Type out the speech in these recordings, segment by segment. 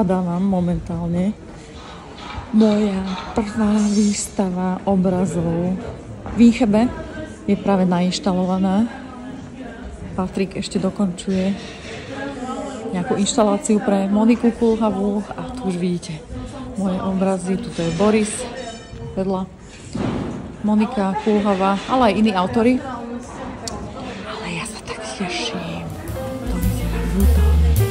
vyhľadávam momentálne. Moja prvá výstava obrazov v Inchebe je práve nainštalovaná. Patrik ešte dokončuje nejakú inštaláciu pre Moniku Kulhavú a tu už vidíte moje obrazy. Tuto je Boris vedľa, Monika Kulhavá, ale aj iní autori. Ale ja sa tak teším. To vyzerá brutálne.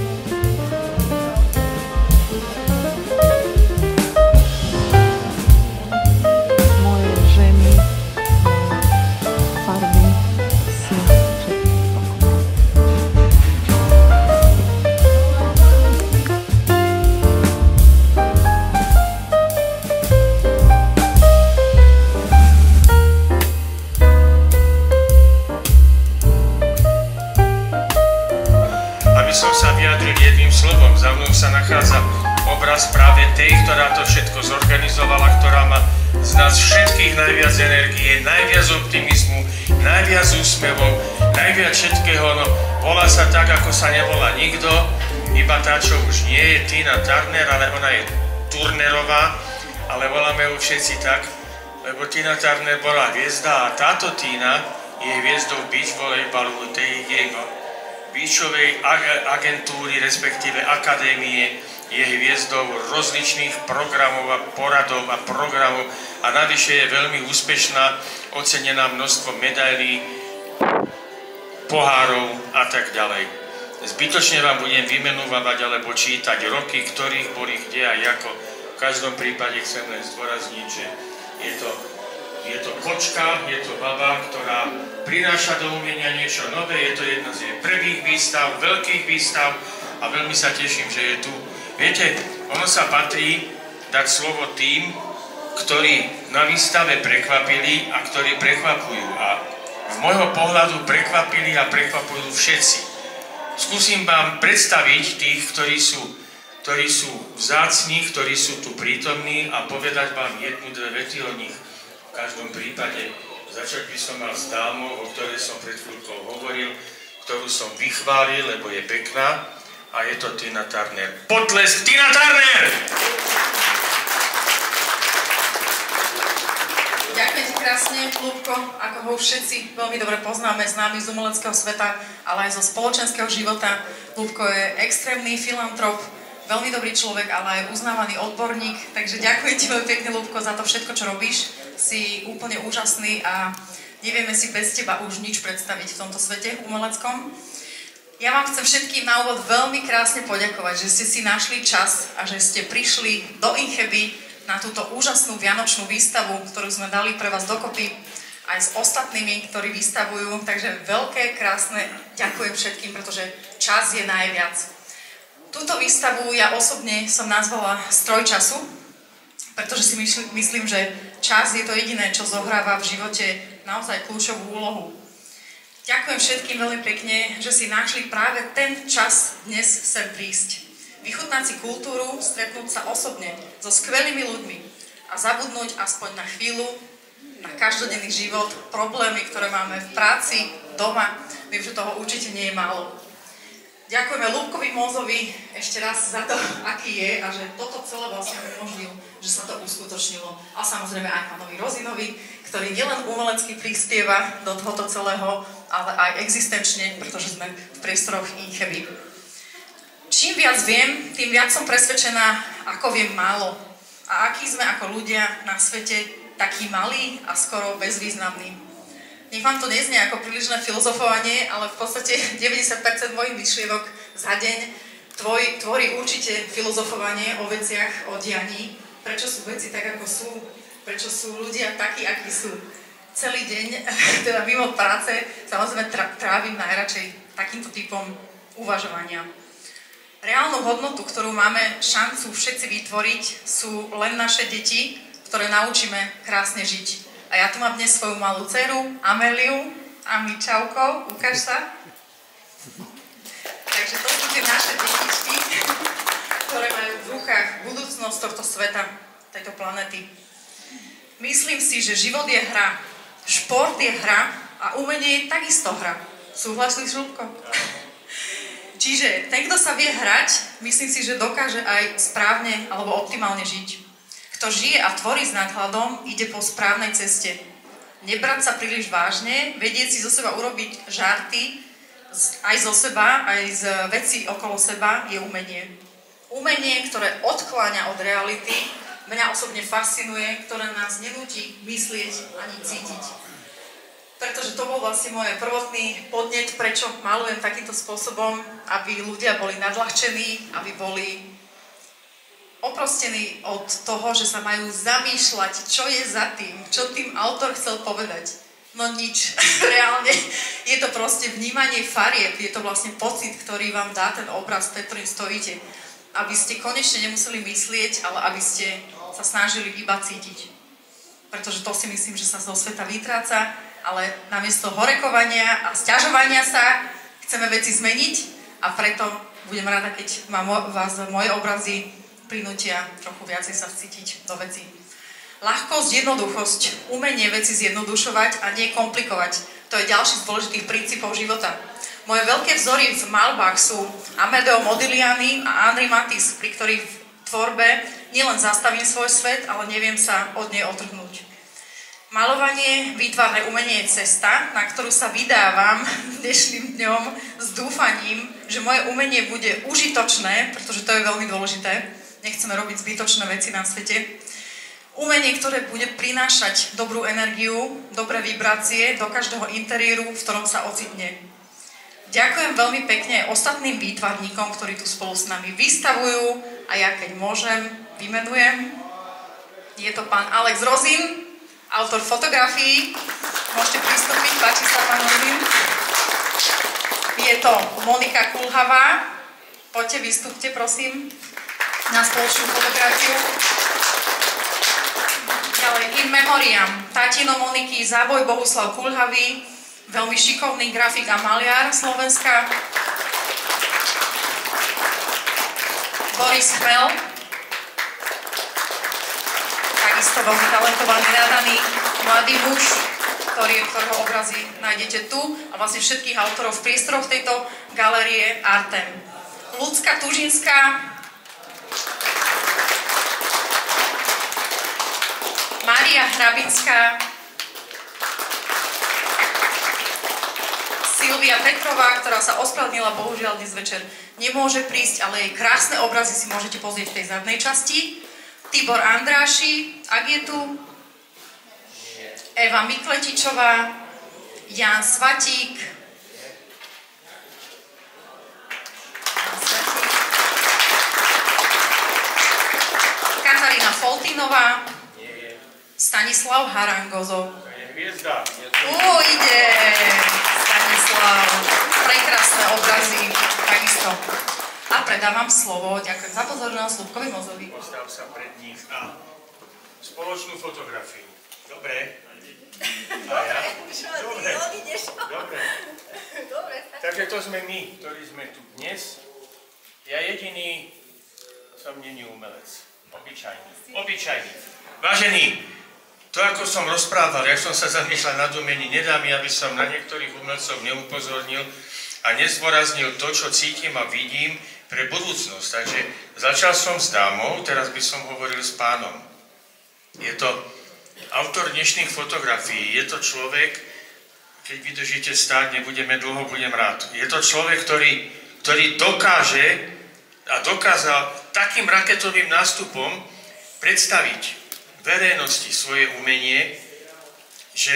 Som sa vyjadril jedným slovom. Za mnou sa nachádza obraz práve tej, ktorá to všetko zorganizovala, ktorá má z nás všetkých najviac energie, najviac optimizmu, najviac úsmevov, najviac všetkého. No, volá sa tak, ako sa nevolá nikto, iba tá, čo už nie je Tina Turner, ale ona je Turnerová, ale voláme ju všetci tak, lebo Tina Turner bola hviezda a táto Tina je hviezdou beach volejbalu, tej jej beachovej agentúry, respektíve akadémie, je hviezdou rozličných programov a poradov a programov a navyše je veľmi úspešná, ocenená množstvo medailí, pohárov a tak ďalej. Zbytočne vám budem vymenovať alebo čítať roky, ktorých boli kde a ako. V každom prípade chcem len zdôrazniť, že je to kočka, je to baba, ktorá prináša do umenia niečo nové, je to jedna z jej prvých výstav, veľkých výstav a veľmi sa teším, že je tu. Viete, ono sa patrí dať slovo tým, ktorí na výstave prekvapili a ktorí prekvapujú. A z môjho pohľadu prekvapili a prekvapujú všetci. Skúsim vám predstaviť tých, ktorí sú vzácni, ktorí sú tu prítomní a povedať vám jednu, dve vety o nich. V každom prípade začať by som mal s dámou, o ktorej som pred chvíľkou hovoril, ktorú som vychválil, lebo je pekná, a je to Tina Turner. Potlesk Tina Turner! Ďakujem ti krásne, Ľubko, ako ho už všetci veľmi dobre poznáme, známy z umeleckého sveta, ale aj zo spoločenského života. Ľubko je extrémny filantrop, veľmi dobrý človek, ale aj uznávaný odborník, takže ďakujem ti veľmi pekne, Ľubko, za to všetko, čo robíš. Si úplne úžasný a nevieme si bez teba už nič predstaviť v tomto svete umeleckom. Ja vám chcem všetkým na úvod veľmi krásne poďakovať, že ste si našli čas a že ste prišli do Incheby na túto úžasnú vianočnú výstavu, ktorú sme dali pre vás dokopy aj s ostatnými, ktorí vystavujú. Takže veľké, krásne ďakujem všetkým, pretože čas je najviac. Túto výstavu ja osobne som nazvala Stroj času, pretože si myslím, že čas je to jediné, čo zohráva v živote naozaj kľúčovú úlohu. Ďakujem všetkým veľmi pekne, že si našli práve ten čas dnes sem prísť. Vychutnať si kultúru, stretnúť sa osobne so skvelými ľuďmi a zabudnúť aspoň na chvíľu na každodenný život, problémy, ktoré máme v práci, doma. Viem, že toho určite nie je málo. Ďakujeme Ľubkovi Mózovi ešte raz za to, aký je a že toto celé vlastne umožnil, že sa to uskutočnilo. A samozrejme aj pánovi Rozinovi, ktorý nielen umelecky prispieva do tohoto celého, ale aj existenčne, pretože sme v priestoroch Incheby. Čím viac viem, tým viac som presvedčená, ako viem málo. A akí sme ako ľudia na svete takí malí a skoro bezvýznamní. Nech vám to neznie ako prílišné filozofovanie, ale v podstate 90% mojich myšlienok za deň tvorí určite filozofovanie o veciach, o dianí. Prečo sú veci tak, ako sú? Prečo sú ľudia takí, akí sú? Celý deň, teda mimo práce, samozrejme trávim najradšej takýmto typom uvažovania. Reálnu hodnotu, ktorú máme šancu všetci vytvoriť, sú len naše deti, ktoré naučíme krásne žiť. A ja tu mám dnes svoju malú dceru, Améliu. Ami, čauko, ukáž sa. Takže to sú tie naše detičky, ktoré majú v rukách budúcnosť tohto sveta, tejto planety. Myslím si, že život je hra, šport je hra a umenie je takisto hra. Súhlasíš, Ľubko? Čiže ten, kto sa vie hrať, myslím si, že dokáže aj správne alebo optimálne žiť. Kto žije a tvorí s nadhľadom, ide po správnej ceste. Nebrať sa príliš vážne, vedieť si zo seba urobiť žarty, aj zo seba, aj z vecí okolo seba, je umenie. Umenie, ktoré odkláňa od reality, mňa osobne fascinuje, ktoré nás nenúti myslieť ani cítiť. Pretože to bol vlastne môj prvotný podnet, prečo malujem takýmto spôsobom, aby ľudia boli nadľahčení, aby boli oprostení od toho, že sa majú zamýšľať, čo je za tým, čo tým autor chcel povedať. No nič, reálne je to proste vnímanie farieb, je to vlastne pocit, ktorý vám dá ten obraz, pred ktorým stojíte. Aby ste konečne nemuseli myslieť, ale aby ste sa snažili iba cítiť. Pretože to si myslím, že sa zo sveta vytráca, ale namiesto horekovania a sťažovania sa chceme veci zmeniť a preto budem rada, keď vás moje obrazy prinútia trochu viacej sa vcítiť do vecí. Ľahkosť, jednoduchosť, umenie veci zjednodušovať a nie komplikovať. To je ďalší z dôležitých princípov života. Moje veľké vzory v malbách sú Amedeo Modigliani a Henri Matisse, pri ktorých v tvorbe nielen zastavím svoj svet, ale neviem sa od nej otrhnúť. Malovanie, výtvarné umenie je cesta, na ktorú sa vydávam dnešným dňom s dúfaním, že moje umenie bude užitočné, pretože to je veľmi dôležité. Nechceme robiť zbytočné veci na svete. Umenie, ktoré bude prinášať dobrú energiu, dobré vibrácie do každého interiéru, v ktorom sa ocitne. Ďakujem veľmi pekne ostatným výtvarníkom, ktorí tu spolu s nami vystavujú a ja, keď môžem, vymenujem. Je to pán Alex Rozin, autor fotografií. Môžete pristúpiť, páči sa pán Rozin. Je to Monika Kulhavá. Poďte, vystúpte, prosím, na spoločnú fotografiu. Ďalej, in memoriam, tatino Moniky, Záboj Bohuslav Kulhavý, veľmi šikovný grafik a maliar Slovenska. Boris Chmel, takisto veľmi talentovaný, nadaný mladý muž, ktorého obrazy nájdete tu a vlastne všetkých autorov v priestoroch tejto galérie Artem. Ľudská Tužinská, Mária Hrabinská, Silvia Petrová, ktorá sa ospravedlnila, bohužiaľ dnes večer nemôže prísť, ale jej krásne obrazy si môžete pozrieť v tej zadnej časti. Tibor Andráši, ak je tu, Eva Mikletičová, Jan Svatík, Katarína Foltinová, Stanislav Harangozov. Ide! Stanislav. Prekrásne obrazy. Takisto. A predávam slovo. Ďakujem za pozornosť Ľubkovi Mozovi. Postav sa pred nich a spoločnú fotografiu. Dobre? A ja? Dobre. Dobre. Takže to sme my, ktorí sme tu dnes. Ja jediný som není umelec. Obyčajný. Vážení, to, ako som rozprával, jak som sa zamýšľal nad umení, nedá mi, aby som na niektorých umelcov neupozornil a nezdôraznil to, čo cítim a vidím pre budúcnosť. Takže začal som s dámou, teraz by som hovoril s pánom. Je to autor dnešných fotografií, je to človek, keď vydržíte stáť, nebudeme dlho, budem rád. Je to človek, ktorý dokáže a dokázal takým raketovým nástupom predstaviť verejnosti svoje umenie, že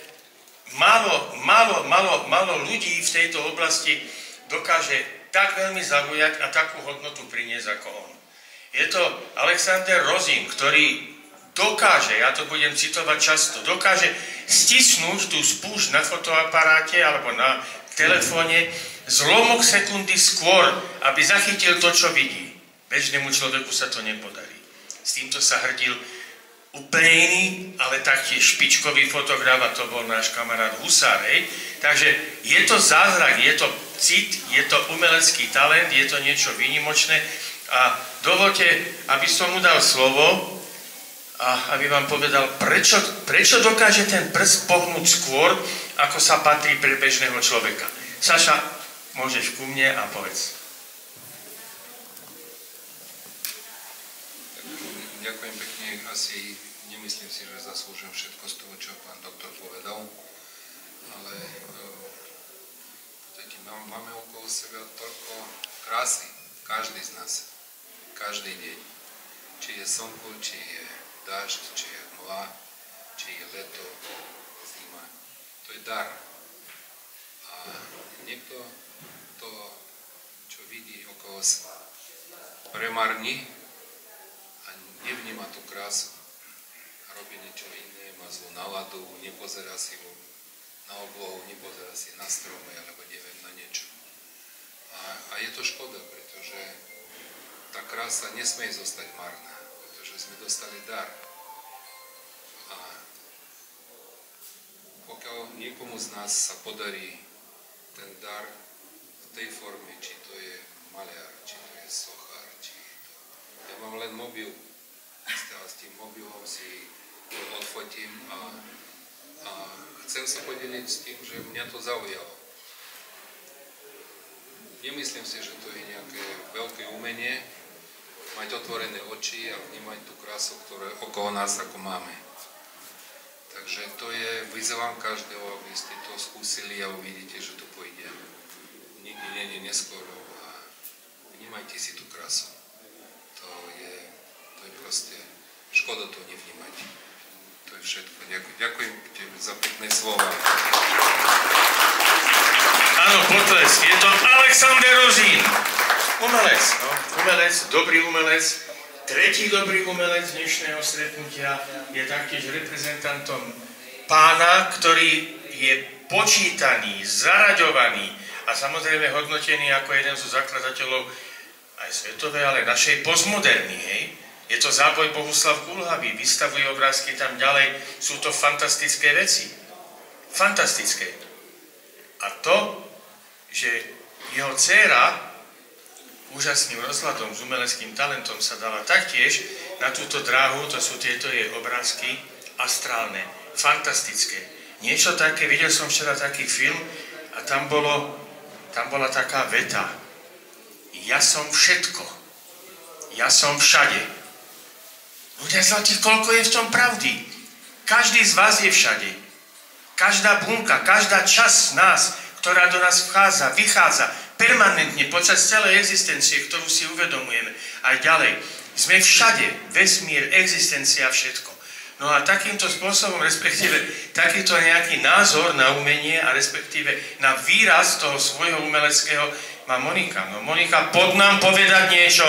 málo ľudí v tejto oblasti dokáže tak veľmi zaujať a takú hodnotu priniesť ako on. Je to Alexander Rozin, ktorý dokáže, ja to budem citovať často, dokáže stisnúť tú spúšť na fotoaparáte alebo na telefóne zlomok sekundy skôr, aby zachytil to, čo vidí. Bežnému človeku sa to nepodarí. S týmto sa hrdil úplne iný, ale taktiež špičkový fotograf, a to bol náš kamarát Husár. Takže je to zázrak, je to cit, je to umelecký talent, je to niečo výnimočné a dovolte, aby som mu dal slovo a aby vám povedal, prečo dokáže ten prst pohnúť skôr, ako sa patrí pre bežného človeka. Saša, môžeš ku mne a povedz. Ďakujem pekne, asi nemyslím si, že zaslúžim všetko z toho, čo pán doktor povedal, ale máme okolo seba toľko krásy, každý z nás, každý deň. Či je slnko, či je dážď, či je hmla, či je leto, zima. To je dar. A niekto to, čo vidí okolo seba, premarní a nevníma tú krásu. Robí niečo iné, má zlú náladu, nepozerá si na oblohu, nepozerá si na stromy, alebo neviem, na niečo. A je to škoda, pretože tá krása nesmie zostať marná, pretože sme dostali dar. A pokiaľ niekomu z nás sa podarí ten dar v tej forme, či to je maliar, či to je sochár, či to... Ja mám len mobil, a s tým mobilom si to odfotím a chcem sa podeliť s tým, že mňa to zaujalo. Nemyslím si, že to je nejaké veľké umenie, mať otvorené oči a vnímať tú krásu, ktoré okolo nás ako máme. Takže to je, vyzývam každého, aby ste to skúsili a uvidíte, že to pôjde. Nikdy nie je neskoro a vnímajte si tú krásu. To je proste škoda to nevnímať. To je všetko. Ďakujem za pekné slova. Áno, potlesk. Je to Alexander Rozín. Umelec, no. Umelec, dobrý umelec. Tretí dobrý umelec dnešného stretnutia je taktiež reprezentantom pána, ktorý je počítaný, zaraďovaný a samozrejme hodnotený ako jeden zo zakladateľov aj svetovej, ale našej postmoderny, hej. Je to Záboj Bohuslav Kulhavý, vystavuje obrázky tam ďalej, sú to fantastické veci. Fantastické. A to, že jeho dcéra úžasným rozhľadom, s umeleckým talentom sa dala taktiež na túto dráhu, to sú tieto jej obrázky, astrálne, fantastické. Niečo také, videl som včera taký film a tam bola taká veta. Ja som všetko. Ja som všade. Ľudia zlatí, koľko je v tom pravdy. Každý z vás je všade. Každá bunka, každá časť nás, ktorá do nás vchádza, vychádza permanentne počas celej existencie, ktorú si uvedomujeme aj ďalej. Sme všade, vesmír, existencia, všetko. No a takýmto spôsobom, respektíve takýto nejaký názor na umenie a respektíve na výraz toho svojho umeleckého má Monika. No Monika, poď nám povedať niečo.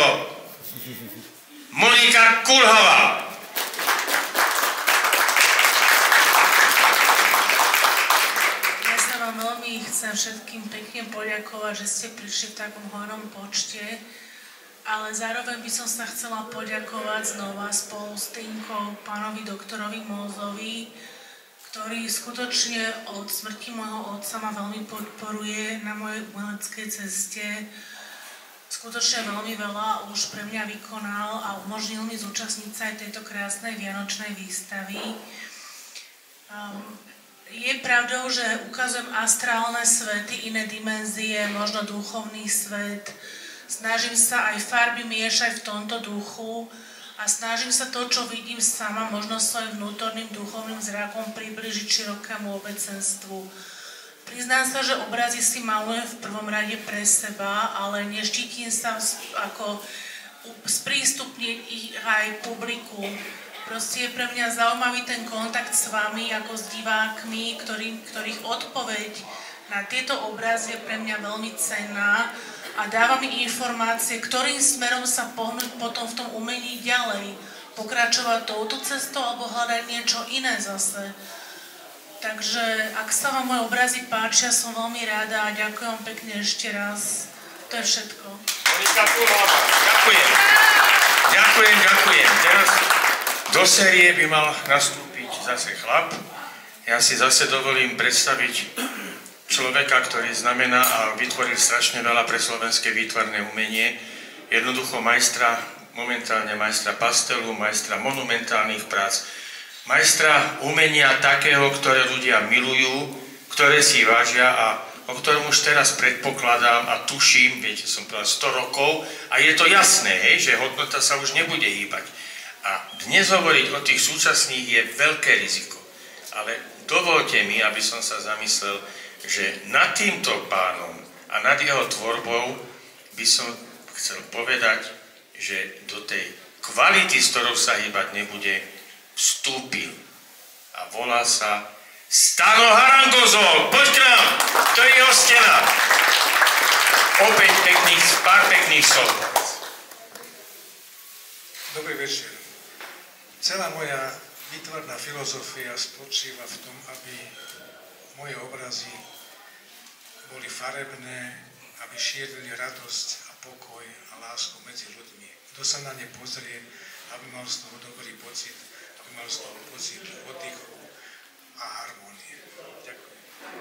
Monika Kulhová. Ja sa vám veľmi chcem všetkým pekne poďakovať, že ste prišli v takom hojnom počte, ale zároveň by som sa chcela poďakovať znova spolu s Týnkou pánovi doktorovi Mózovi, ktorý skutočne od smrti môjho otca ma veľmi podporuje na mojej umeleckej ceste. Skutočne veľmi veľa už pre mňa vykonal a umožnil mi zúčastniť sa aj tejto krásnej vianočnej výstavy. Je pravdou, že ukazujem astrálne svety, iné dimenzie, možno duchovný svet. Snažím sa aj farby miešať v tomto duchu a snažím sa to, čo vidím sama, možno svojim vnútorným duchovným zrakom približiť širokému obecenstvu. Priznám sa, že obrazy si malujem v prvom rade pre seba, ale neštítim sa ako sprístupniť ich aj publiku. Proste je pre mňa zaujímavý ten kontakt s vami, ako s divákmi, ktorých odpoveď na tieto obrazy je pre mňa veľmi cenná a dáva mi informácie, ktorým smerom sa pohnúť potom v tom umení ďalej. Pokračovať touto cestou alebo hľadať niečo iné zase. Takže ak sa vám moje obrazy páčia, som veľmi rada a ďakujem pekne ešte raz. To je všetko. Monika Kulhová, ďakujem. Ďakujem. Teraz do série by mal nastúpiť zase chlap. Ja si zase dovolím predstaviť človeka, ktorý znamená a vytvoril strašne veľa pre slovenské výtvarné umenie. Jednoducho momentálne majstra pastelu, majstra monumentálnych prác, majstra umenia takého, ktoré ľudia milujú, ktoré si vážia a o ktorom už teraz predpokladám a tuším, viete, som povedal 100 rokov a je to jasné, hej, že hodnota sa už nebude hýbať. A dnes hovoriť o tých súčasných je veľké riziko. Ale dovolte mi, aby som sa zamyslel, že nad týmto pánom a nad jeho tvorbou by som chcel povedať, že do tej kvality, s ktorou sa hýbať nebude, vstúpil. A volá sa Stano Harangozol. Poď k nám, to je jeho stena. Opäť pár pekných slov. Dobrý večer. Celá moja výtvarná filozofia spočíva v tom, aby moje obrazy boli farebné, aby šírili radosť a pokoj a lásku medzi ľuďmi. Kto sa na ne pozrie, aby mal z toho dobrý pocit, aby mal z toho pocit oddychu a harmónie. Ďakujem.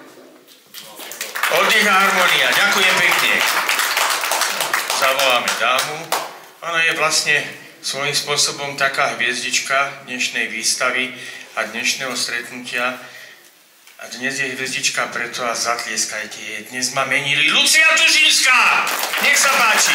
Oddych a harmónia. Ďakujem pekne. Zavoláme dámu. Ona je vlastne svojím spôsobom taká hviezdička dnešnej výstavy a dnešného stretnutia. A dnes je hviezdička preto a zatlieskajte jej. Dnes ma menili Lucia Tužinská. Nech sa páči.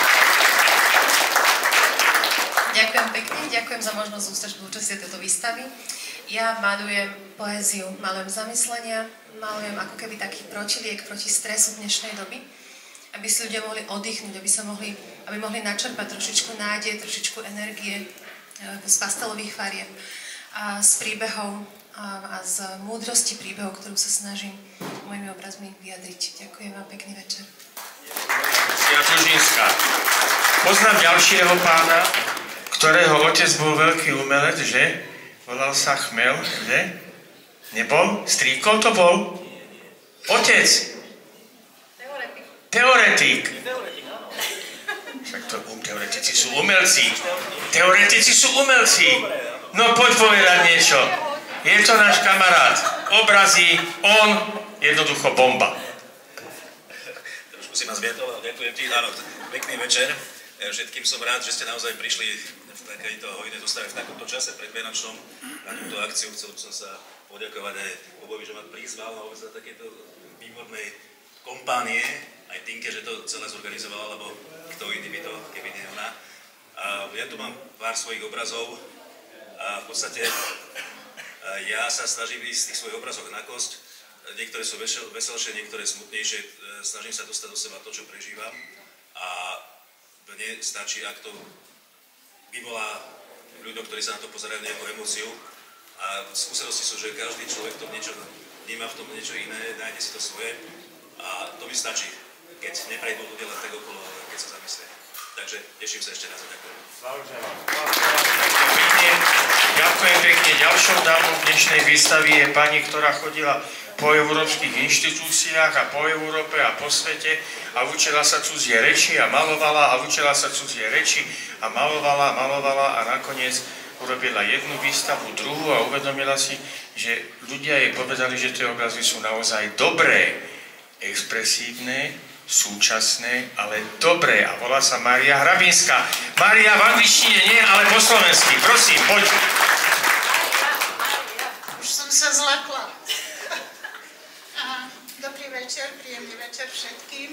Ďakujem pekne, ďakujem za možnosť účastia tejto výstavy. Ja malujem poéziu, malujem zamyslenia, malujem ako keby taký protiliek proti stresu dnešnej doby, aby si ľudia mohli oddychnúť, aby mohli načerpať trošičku nádej, trošičku energie z pastelových farieb a z príbehov a z múdrosti príbehov, ktorú sa snažím mojimi obrazmi vyjadriť. Ďakujem vám, pekný večer. Lucia Tužinská. Poznám ďalšieho pána, ktorého otec bol veľký umelec, že? Volal sa Chmel, že? Nebol? Strýkol to bol? Otec. Teoretik. Však to teoretici sú umelci. Teoretici sú umelci. No poď povedať niečo. Je to náš kamarát. Obrazy, on, jednoducho bomba. Trošku si ma zvietol, ďakujem ti. Áno, pekný večer. Všetkým som rád, že ste naozaj prišli v takejto hojnej zostave v takomto čase predvianočnom na túto akciu. Chcel by som sa poďakovať aj Bobovi, že ma prizval na za takéto výbornej kompánie, aj Tinke, že to celé zorganizovala, lebo kto iný by to, keby nie ona. Ja tu mám pár svojich obrazov a v podstate ja sa snažím ísť z tých svojich obrazoch na kosť. Niektoré sú veselšie, niektoré smutnejšie. Snažím sa dostať do seba to, čo prežívam. A mne stačí, ak to vyvolá ľuďom, ktorí sa na to pozerajú, nejakú emóciu. A skúsenosti sú, že každý človek to niečo vníma v tom niečo iné, nájde si to svoje. A to mi stačí, keď neprejdú ľudia len tak okolo, ale keď sa zamyslia. Takže teším sa ešte raz a ďakujem. Ďakujem pekne. Ďalšou dámou dnešnej výstavy je pani, ktorá chodila po európskych inštitúciách a po Európe a po svete a učila sa cudzie reči a malovala a učila sa cudzie reči a malovala a nakoniec urobila jednu výstavu, druhú a uvedomila si, že ľudia jej povedali, že tie obrazy sú naozaj dobré, expresívne, súčasné, ale dobré. A volá sa Mária Hrabinská. Mária v angličtine nie, ale po slovensky. Prosím, poď. Už som sa zlakla. Dobrý večer, príjemný večer všetkým.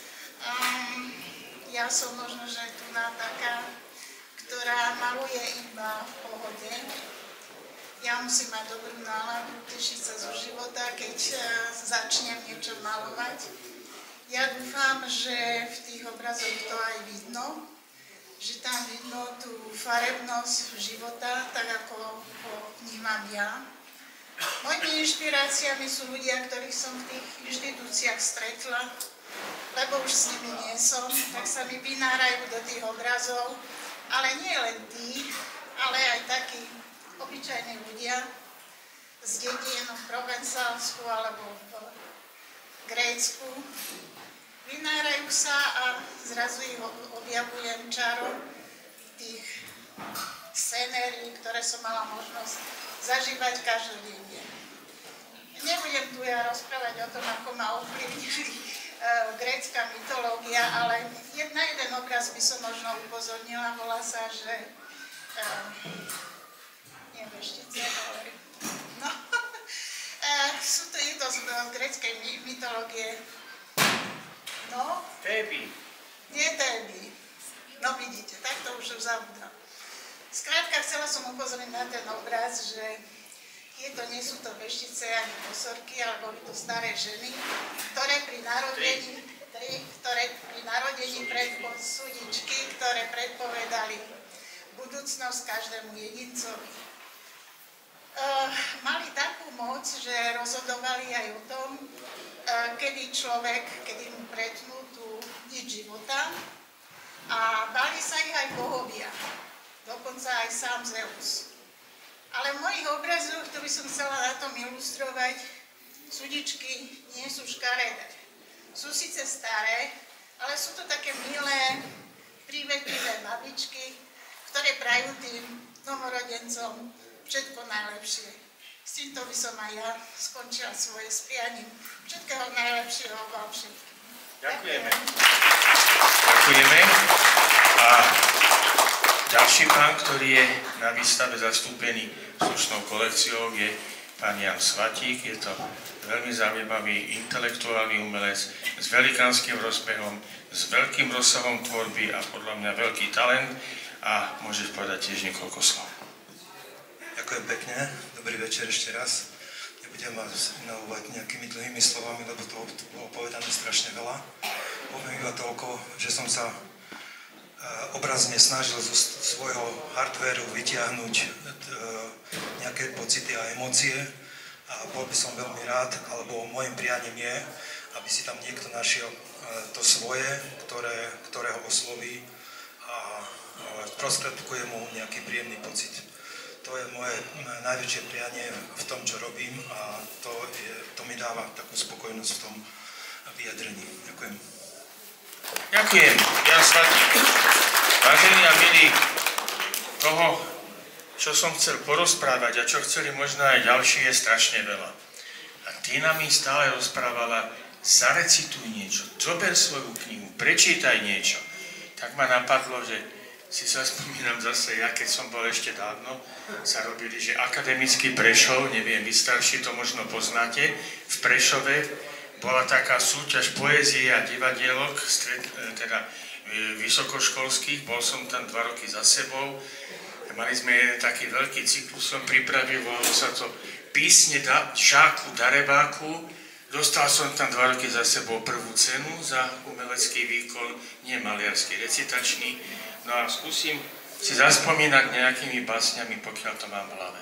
Ja som možno, že tu taká, ktorá maluje iba v pohode. Ja musím mať dobrú náladu, tešiť sa zo života, keď začnem niečo malovať. Ja dúfam, že v tých obrazoch to aj vidno, že tam vidno tú farebnosť života, tak ako ho vnímam ja. Mojimi inšpiráciami sú ľudia, ktorých som v tých inštitúciách stretla, lebo už s nimi nie som, tak sa mi vynárajú do tých obrazov, ale nie len tí, ale aj takí obyčajní ľudia z dedín v Provencálsku alebo v Grécku. Vynárajú sa a zrazu ich objavujem čarom tých scenérií, ktoré som mala možnosť zažívať každodenne. Nebudem tu ja rozprávať o tom, ako ma ovplyvnili grécka mytológia, ale na jeden obraz by som možno upozornila, volá sa, že nie veštice, ale no, Je to z gréckej mytológie. No? Téby. Nie Téby. No vidíte, tak to už zabudám. Skrátka, chcela som upozorniť na ten obraz, že nie sú to veštice ani bosorky, ale boli to staré ženy, ktoré pri narodení súdičky, ktoré predpovedali budúcnosť každému jedincovi. Mali takú moc, že rozhodovali aj o tom, kedy mu pretnú tú niť života, a bali sa ich aj bohovia, dokonca aj sám Zeus. Ale v mojich obrazoch, to by som chcela na tom ilustrovať, súdičky nie sú škaredé. Sú síce staré, ale sú to také milé, prívetlivé babičky, ktoré prajú tým novorodencom všetko najlepšie. S týmto by som aj ja skončila svoje spianím. Všetkého najlepšieho vám všetkým. Ďakujeme. Ďakujeme. A ďalší pán, ktorý je na výstave zastúpený slušnou kolekciou, je pán Jan Svatík. Je to veľmi zaujímavý intelektuálny umelec s velikánskym rozbehom, s veľkým rozsahom tvorby a podľa mňa veľký talent. A môžeš povedať tiež niekoľko slov. Ďakujem pekne. Dobrý večer ešte raz. Nebudem vás unavovať nejakými dlhými slovami, lebo to bolo povedané strašne veľa. Poviem iba toľko, že som sa obrazne snažil zo svojho hardvéru vytiahnuť nejaké pocity a emócie a bol by som veľmi rád, alebo môjim prianím je, aby si tam niekto našiel to svoje, ktoré ho osloví a sprostredkuje mu nejaký príjemný pocit. To je moje najväčšie prianie v tom, čo robím a to mi dáva takú spokojnosť v tom vyjadrení. Ďakujem. Ďakujem, Jan Svatík. Vážení a milí, toho, čo som chcel porozprávať a čo chceli možno aj ďalší, je strašne veľa. A ty nám mi stále rozprávala, zarecituj niečo, zober svoju knihu, prečítaj niečo. Tak ma napadlo, že si sa spomínam zase, ja keď som bol ešte dávno, sa robili, že akademický Prešov, neviem, vy starší to možno poznáte, v Prešove bola taká súťaž poézie a divadielok, teda vysokoškolských, bol som tam 2 roky za sebou, mali sme jeden taký veľký cyklus, som pripravil, volalo sa to Písne Žáku Darebáku, dostal som tam 2 roky za sebou prvú cenu za umelecký výkon, nie maliarsky, recitačný. No a skúsim si zaspomínať nejakými básňami, pokiaľ to mám v hlave.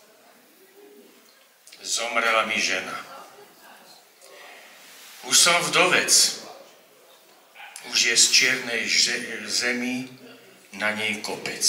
Zomrela mi žena. Už som vdovec. Už je z čiernej zemi na nej kopec.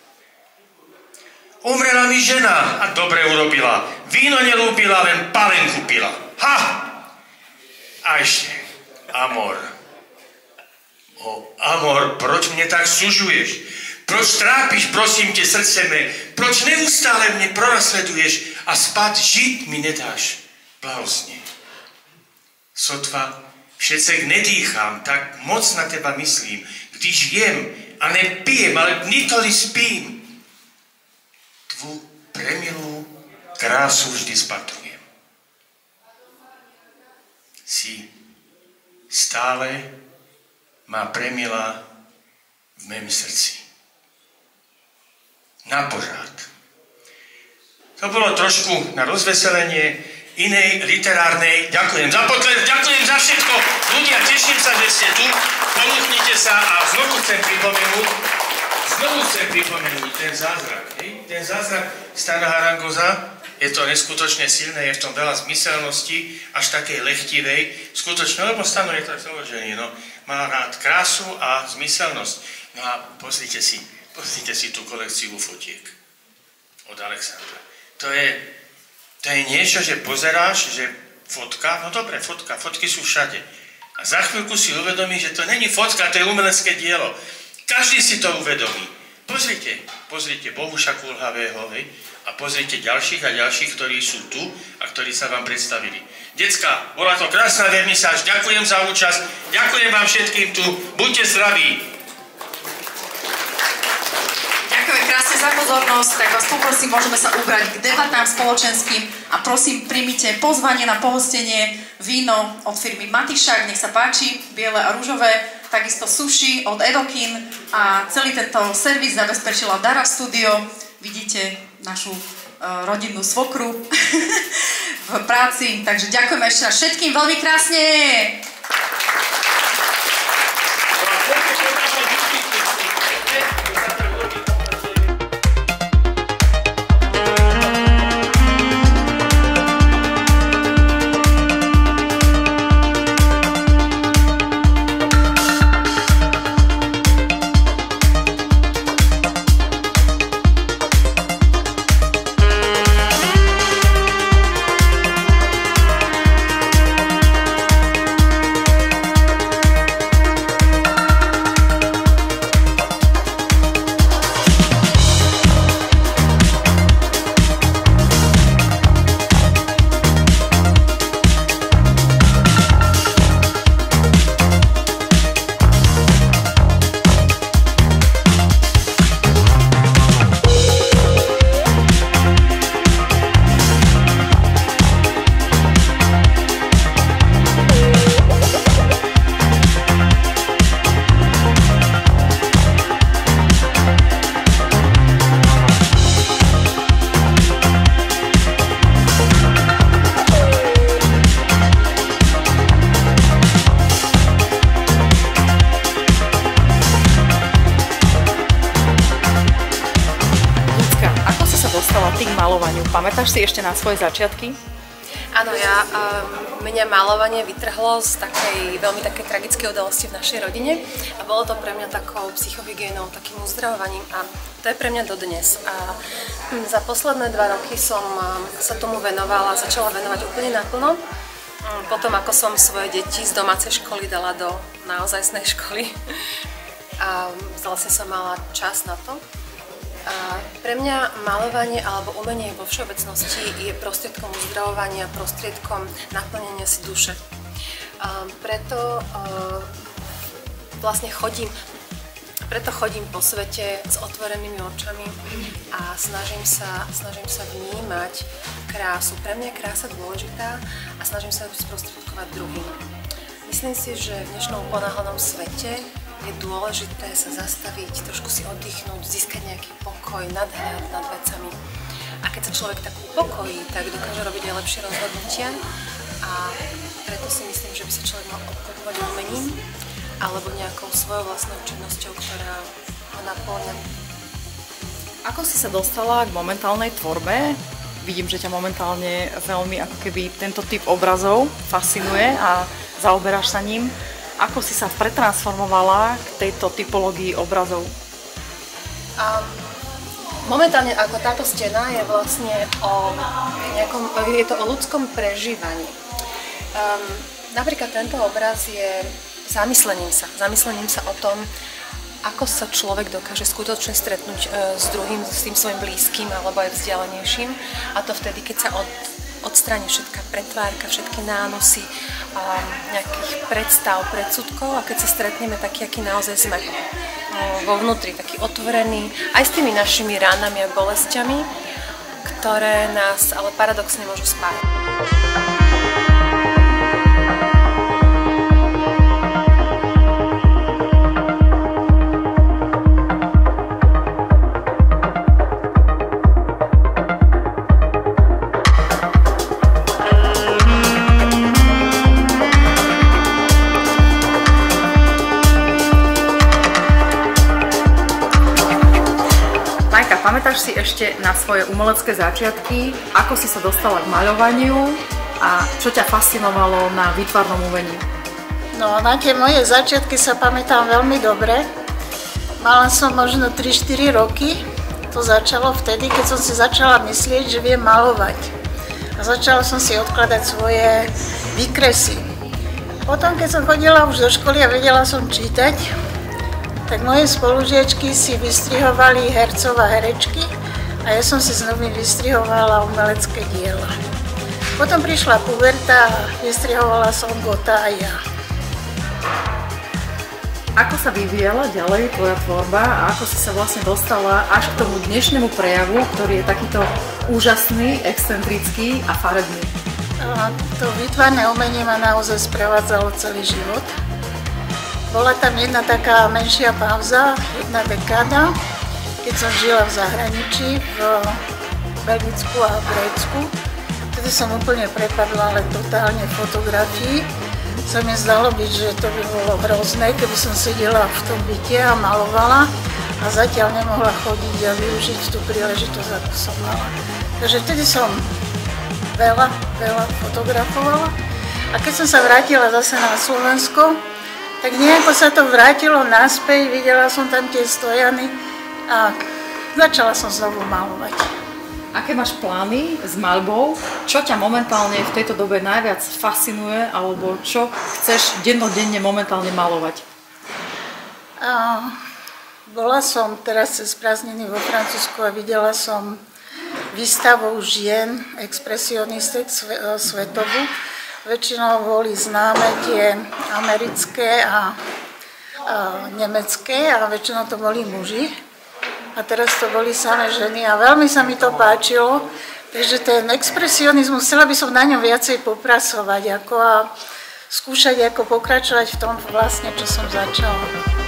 Umrela mi žena a dobre urobila. Víno nelúbila, len palenku pila. Ha! A ešte amor. O, amor, proč mne tak sužuješ? Proč trápiš, prosím te, srdce mé? Proč neustále mne pronasleduješ a spať žiť mi nedáš? Blahosne. Sotva všetcek nedýchám, tak moc na teba myslím, když jem a nepijem, ale nikoli spím. Tvu premilú krásu vždy spatrujem. Si stále má premila v mém srdci. Na pořád. To bolo trošku na rozveselenie inej literárnej. Ďakujem za potlesk, ďakujem za všetko. Ľudia, teším sa, že ste tu. Polúchnite sa a znovu chcem pripomenúť ten zázrak. Ten zázrak Stana Harangoza, je to neskutočne silné, je v tom veľa zmyselnosti, až takej lechtivej. Skutočne, lebo Stano je tak založený, no. Má rád krásu a zmyselnosť. No a pozrite si tú kolekciu fotiek od Alexandra. To je niečo, že pozeráš, že fotka, no dobre, fotky sú všade. A za chvíľku si uvedomíš, že to není fotka, to je umelecké dielo. Každý si to uvedomí. Pozrite Bohuša Kulhavého, hej, a pozrite ďalších a ďalších, ktorí sú tu a ktorí sa vám predstavili. Decka, bola to krásna vernisáž, ďakujem za účasť, ďakujem vám všetkým tu, buďte zdraví. Ďakujem krásne za pozornosť, tak vás poprosím, môžeme sa ubrať k debatám spoločenským a prosím, príjmite pozvanie na pohostenie víno od firmy Matišák, nech sa páči, biele a ružové, takisto sushi od Edokin a celý tento servis zabezpečila Dara Studio. Vidíte našu rodinnú svokru v práci, takže ďakujem ešte raz všetkým veľmi krásne. Pamätáš si ešte na svoje začiatky? Áno, mňa malovanie vytrhlo z veľmi takej tragickej udalosti v našej rodine a bolo to pre mňa takou psychohygienou, takým uzdravovaním a to je pre mňa dodnes. A za posledné 2 roky som sa tomu venovala, začala venovať úplne naplno. Potom, ako som svoje deti z domácej školy dala do naozajstnej školy a vlastne som mala čas na to. A pre mňa malovanie alebo umenie vo všeobecnosti je prostriedkom uzdravovania, prostriedkom naplnenia si duše. Preto vlastne chodím po svete s otvorenými očami a snažím sa vnímať krásu. Pre mňa je krása dôležitá a snažím sa ju sprostredkovať druhým. Myslím si, že v dnešnom ponáhľanom svete je dôležité sa zastaviť, trošku si oddychnúť, získať nejaký pokoj, nadhľad nad vecami. A keď sa človek tak upokojí, tak dokáže robiť aj lepšie rozhodnutia a preto si myslím, že by sa človek mal obklopovať umením alebo nejakou svojou vlastnou činnosťou, ktorá ho naplňa. Ako si sa dostala k momentálnej tvorbe? Vidím, že ťa momentálne veľmi ako keby tento typ obrazov fascinuje a zaoberáš sa ním. Ako si sa pretransformovala k tejto typológii obrazov? Momentálne ako táto stena je vlastne je to o ľudskom prežívaní. Napríklad tento obraz je zamyslením sa o tom, ako sa človek dokáže skutočne stretnúť s druhým, s tým svojim blízkym alebo aj vzdialenejším. A to vtedy, keď sa odstráni všetká pretvárka, všetky nánosy, nejakých predstav, predsudkov a keď sa stretneme taký, aký naozaj sme vo vnútri, taký otvorený, aj s tými našimi ránami a bolestiami, ktoré nás ale paradoxne môžu spájať. Pamätáš si ešte na svoje umelecké začiatky? Ako si sa dostala k maľovaniu a čo ťa fascinovalo na výtvarnom umení? No, na tie moje začiatky sa pamätám veľmi dobre. Mala som možno 3-4 roky. To začalo vtedy, keď som si začala myslieť, že viem malovať. A začala som si odkladať svoje výkresy. Potom, keď som chodila už do školy a vedela som čítať, tak moje spolužiačky si vystrihovali hercov a herečky a ja som si s nimi vystrihovala umelecké diela. Potom prišla puberta a vystrihovala som Gotha a ja. Ako sa vyvíjala ďalej tvoja tvorba a ako si sa vlastne dostala až k tomu dnešnému prejavu, ktorý je takýto úžasný, excentrický a farebný? To výtvarné umenie ma naozaj sprevádzalo celý život. Bola tam jedna taká menšia pauza, jedna dekáda, keď som žila v zahraničí, v Belgicku a v Grécku. Vtedy som úplne prepadla, ale totálne fotografii. Sa mi zdalo byť, že to by bolo hrozné, keby som sedela v tom byte a malovala a zatiaľ nemohla chodiť a využiť tú príležitosť, ako som mala. Takže vtedy som veľa fotografovala a keď som sa vrátila zase na Slovensko, tak nejako sa to vrátilo naspäť, videla som tam tie stojany a začala som znovu malovať. Aké máš plány s maľbou? Čo ťa momentálne v tejto dobe najviac fascinuje alebo čo chceš dennodenne momentálne malovať? Bola som teraz cez prázdniny vo Francúzsku a videla som výstavu žien, expresionistek svetovú. Väčšinou boli známe tie americké a nemecké a väčšinou to boli muži. A teraz to boli samé ženy a veľmi sa mi to páčilo. Takže ten expresionizmus, chcela by som na ňom viacej popracovať a skúšať ako pokračovať v tom vlastne, čo som začala.